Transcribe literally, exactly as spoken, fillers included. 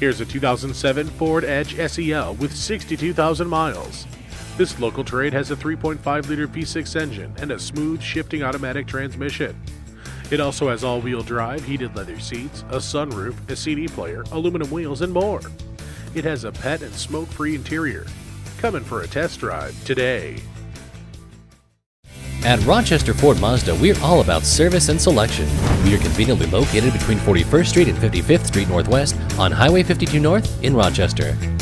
Here's a two thousand seven Ford Edge S E L with sixty-two thousand miles. This local trade has a three point five liter V six engine and a smooth shifting automatic transmission. It also has all-wheel drive, heated leather seats, a sunroof, a C D player, aluminum wheels, and more. It has a pet and smoke-free interior. Come in for a test drive today. At Rochester Ford Mazda, we're all about service and selection. We are conveniently located between forty-first Street and fifty-fifth Street Northwest on Highway fifty-two North in Rochester.